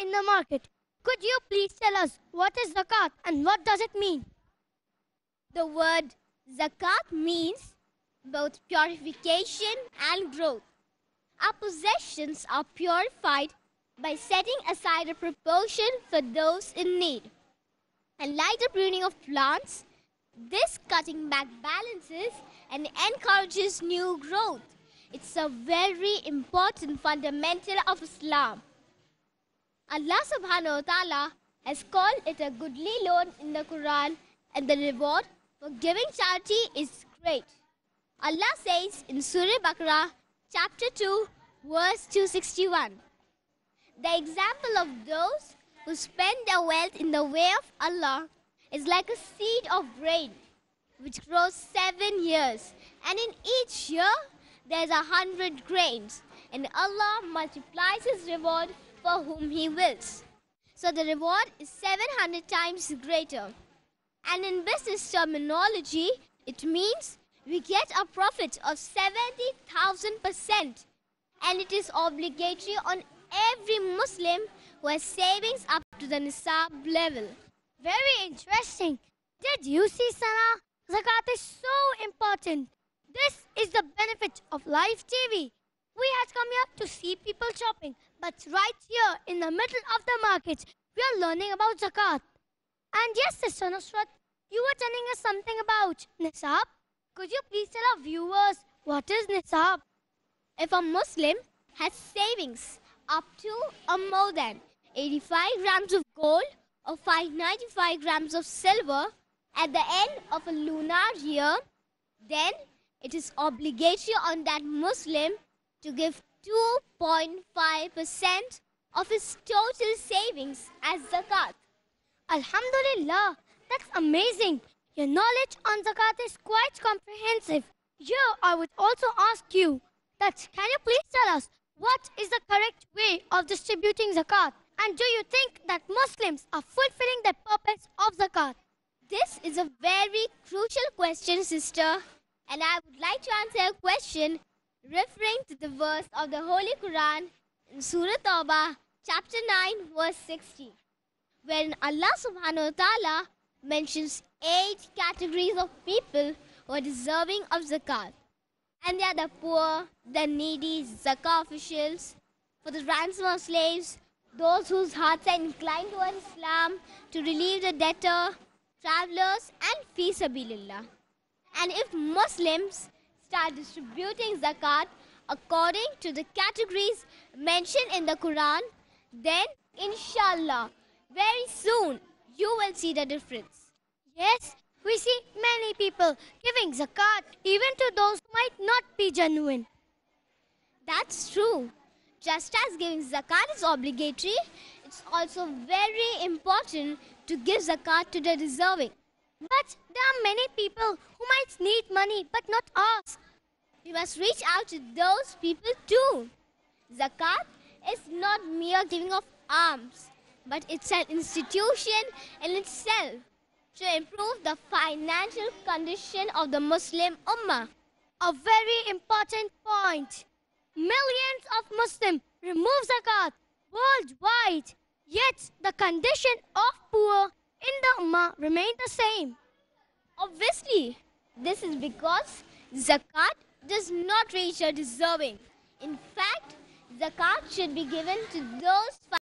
in the market. Could you please tell us what is zakat and what does it mean? The word zakat means both purification and growth. Our possessions are purified by setting aside a proportion for those in need. And like the pruning of plants, this cutting back balances and encourages new growth. It's a very important fundamental of Islam. Allah subhanahu wa ta'ala has called it a goodly loan in the Quran, and the reward for giving charity is great. Allah says in Surah Baqarah, chapter 2, verse 261, the example of those who spend their wealth in the way of Allah is like a seed of grain, which grows 7 years, and in each year there is 100 grains, and Allah multiplies His reward for whom He wills. So the reward is 700 times greater. And in business terminology, it means we get a profit of 70,000%, and it is obligatory on every Muslim who has savings up to the nisab level. Very interesting. Did you see, Sana? Zakat is so important. This is the benefit of live TV. We had come here to see people shopping, but right here in the middle of the market, we are learning about zakat. And yes, Sister Nusrat, you were telling us something about nisab. Could you please tell our viewers what is nisab? If a Muslim has savings up to or more than 85 grams of gold or 595 grams of silver at the end of a lunar year, then it is obligatory on that Muslim to give 2.5% of his total savings as zakat. Alhamdulillah, that's amazing. Your knowledge on zakat is quite comprehensive. Here, I would also ask you that can you please tell us what is the correct way of distributing zakat? And do you think that Muslims are fulfilling the purpose of zakat? This is a very crucial question, sister. And I would like to answer a question referring to the verse of the Holy Quran in Surah Tawbah, chapter 9, verse 60, wherein Allah subhanahu wa ta'ala mentions 8 categories of people who are deserving of zakat. And they are the poor, the needy, zakah officials, for the ransom of slaves, those whose hearts are inclined towards Islam, to relieve the debtor, travelers, and fi sabilillah. And if Muslims start distributing zakat according to the categories mentioned in the Quran, then inshallah, very soon you will see the difference. Yes, we see many people giving zakat even to those who might not be genuine. That's true. Just as giving zakat is obligatory, it's also very important to give zakat to the deserving. But there are many people who might need money but not ask. We must reach out to those people too. Zakat is not mere giving of alms, but it's an institution in itself to improve the financial condition of the Muslim Ummah. A very important point. Millions of Muslims remove zakat worldwide, yet the condition of poor in the Ummah remain the same. Obviously, this is because zakat does not reach the deserving. In fact, zakat should be given to those